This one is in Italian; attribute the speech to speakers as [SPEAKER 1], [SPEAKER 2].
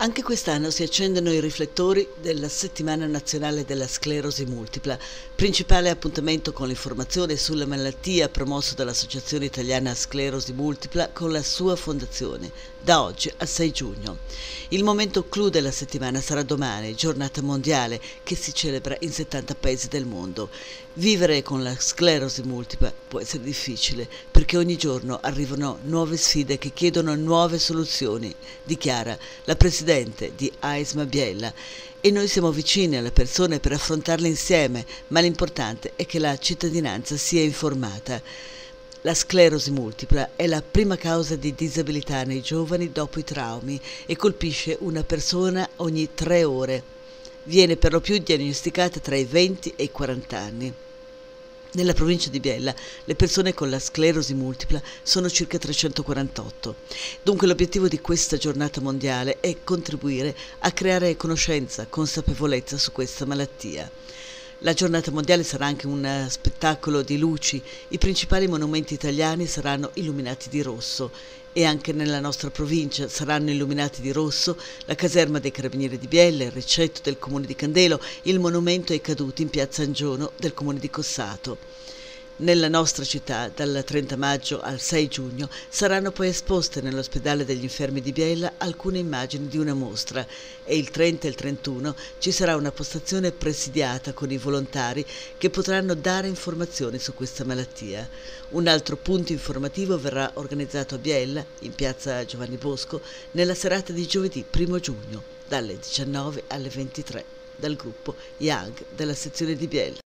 [SPEAKER 1] Anche quest'anno si accendono i riflettori della Settimana Nazionale della Sclerosi Multipla, principale appuntamento con l'informazione sulla malattia promosso dall'Associazione Italiana Sclerosi Multipla con la sua fondazione, da oggi al 6 giugno. Il momento clou della settimana sarà domani, giornata mondiale che si celebra in 70 paesi del mondo. Vivere con la sclerosi multipla può essere difficile perché ogni giorno arrivano nuove sfide che chiedono nuove soluzioni, dichiara la presidente di AISMA Biella, e noi siamo vicini alle persone per affrontarle insieme, ma l'importante è che la cittadinanza sia informata. La sclerosi multipla è la prima causa di disabilità nei giovani dopo i traumi e colpisce una persona ogni 3 ore. Viene per lo più diagnosticata tra i 20 e i 40 anni. Nella provincia di Biella le persone con la sclerosi multipla sono circa 348. Dunque l'obiettivo di questa giornata mondiale è contribuire a creare conoscenza, consapevolezza su questa malattia. La giornata mondiale sarà anche un spettacolo di luci. I principali monumenti italiani saranno illuminati di rosso e anche nella nostra provincia saranno illuminati di rosso la caserma dei Carabinieri di Biella, il ricetto del comune di Candelo, il monumento ai caduti in piazza Angiono del comune di Cossato. Nella nostra città, dal 30 maggio al 6 giugno, saranno poi esposte nell'ospedale degli infermi di Biella alcune immagini di una mostra e il 30 e il 31 ci sarà una postazione presidiata con i volontari che potranno dare informazioni su questa malattia. Un altro punto informativo verrà organizzato a Biella, in piazza Giovanni Bosco, nella serata di giovedì 1 giugno, dalle 19 alle 23, dal gruppo Young della sezione di Biella.